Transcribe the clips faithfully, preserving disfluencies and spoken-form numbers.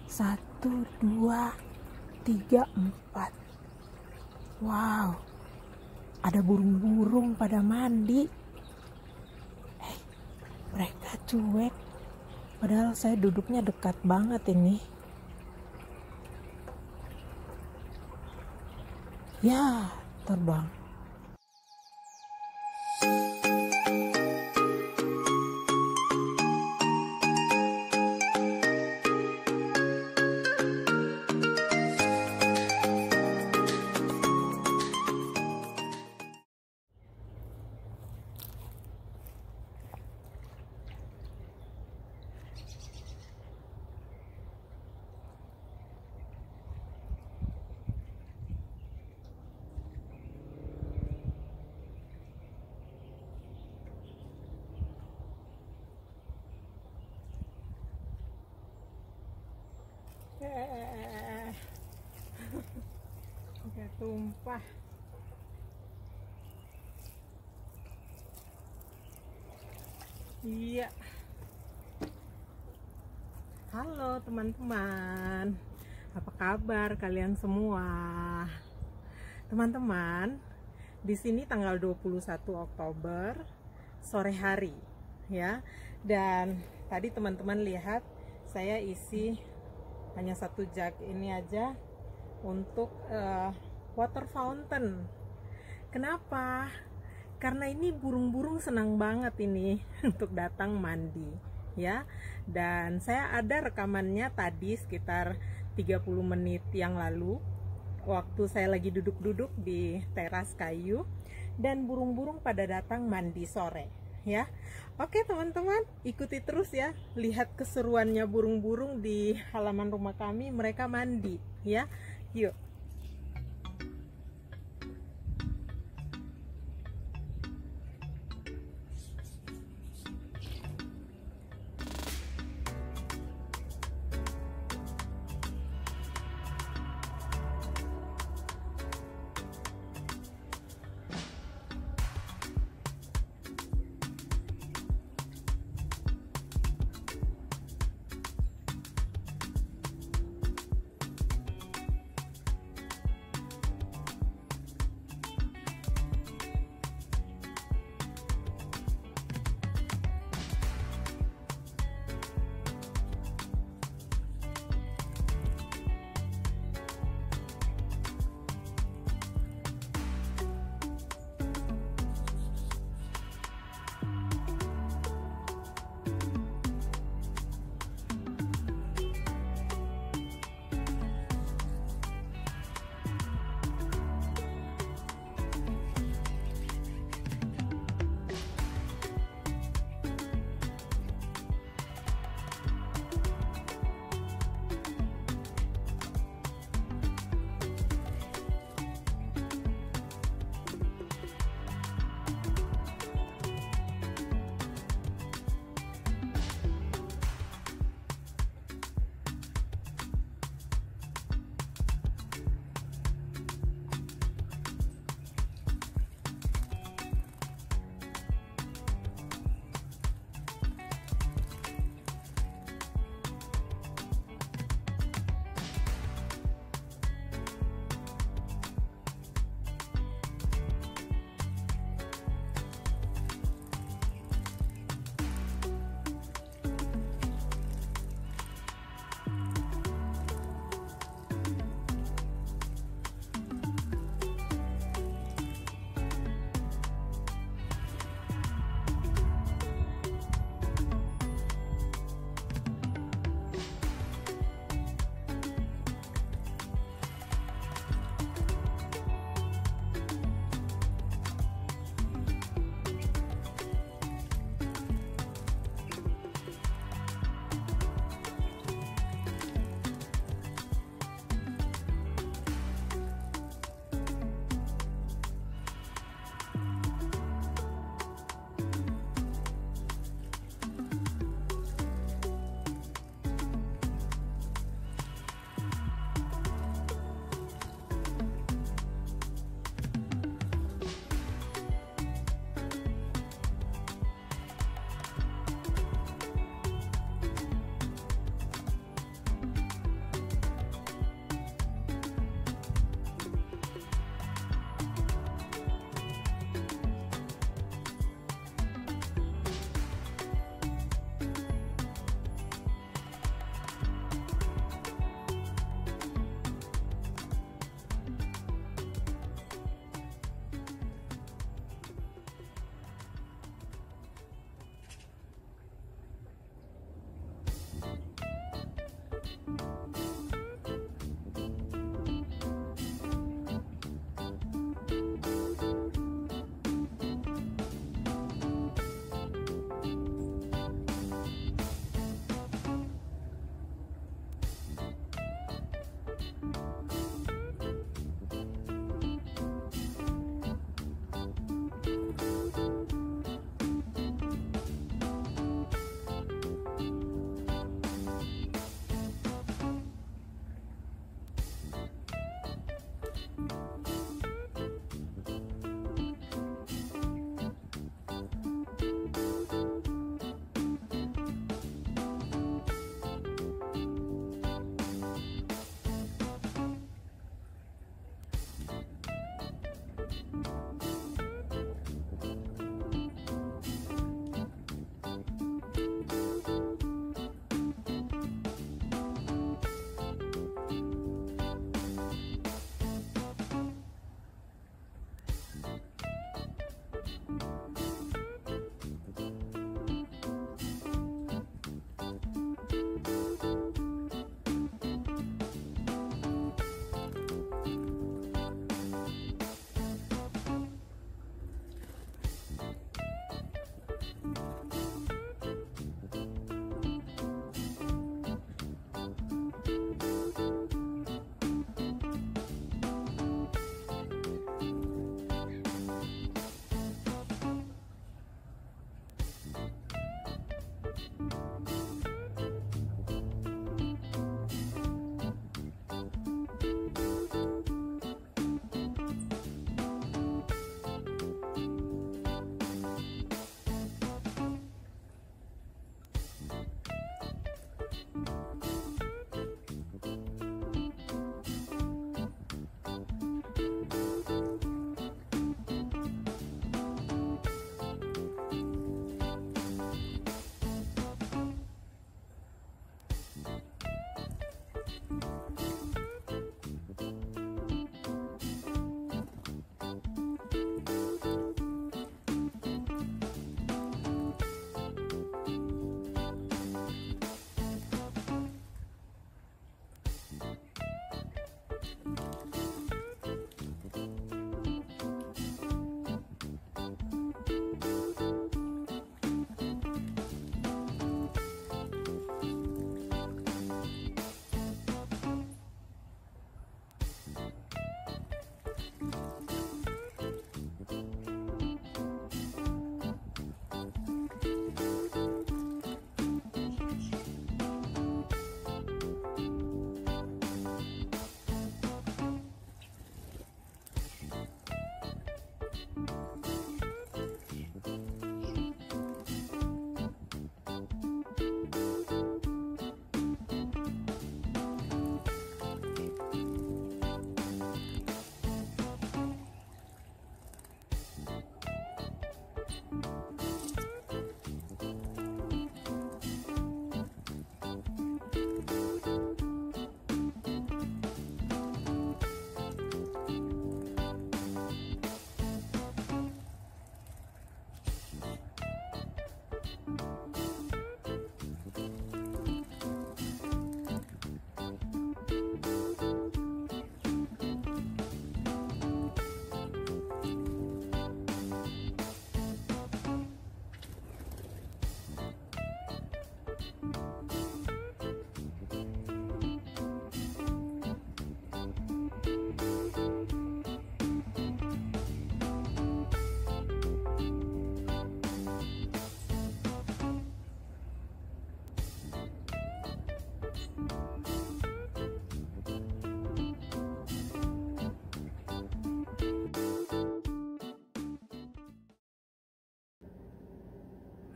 Satu, dua, tiga, empat. Wow, ada burung-burung pada mandi. Eh, mereka cuek. Padahal saya duduknya dekat banget ini. Ya, terbang. Eh, udah tumpah. Iya. Halo teman-teman, apa kabar kalian semua? Teman-teman, di sini tanggal dua puluh satu Oktober sore hari, ya. Dan tadi teman-teman lihat saya isi hanya satu jug ini aja untuk uh, water fountain. Kenapa? Karena ini burung-burung senang banget ini untuk datang mandi, ya. Dan saya ada rekamannya tadi sekitar tiga puluh menit yang lalu, waktu saya lagi duduk-duduk di teras kayu dan burung-burung pada datang mandi sore, ya. Oke teman-teman, ikuti terus ya, lihat keseruannya burung-burung di halaman rumah kami, mereka mandi, ya. Yuk.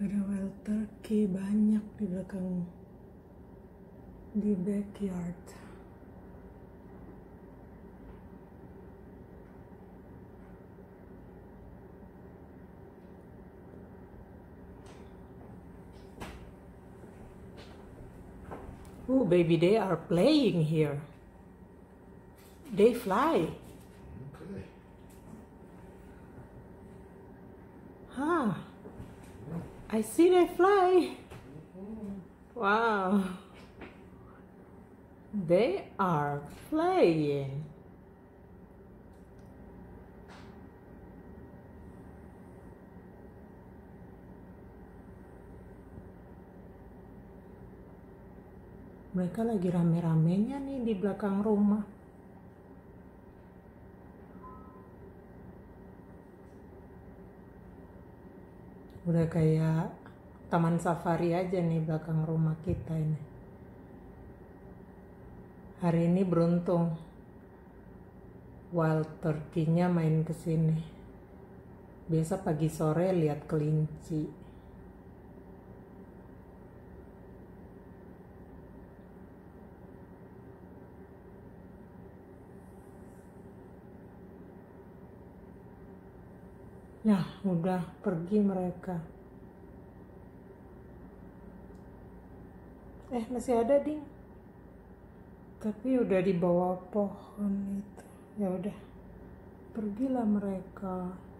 Ada wild turkey banyak di belakang, di backyard. Oh, baby, they are playing here. They fly. Okay. Huh. I see they fly. Wow. They are flying. Mereka lagi rame-ramenya nih di belakang rumah. Udah kayak taman safari aja nih belakang rumah kita ini. Hari ini beruntung wild turkey-nya main ke sini. Biasa pagi sore lihat kelinci. Nah, udah pergi mereka. Eh, masih ada, Ding. Tapi udah di bawah pohon itu. Ya udah. Pergilah mereka.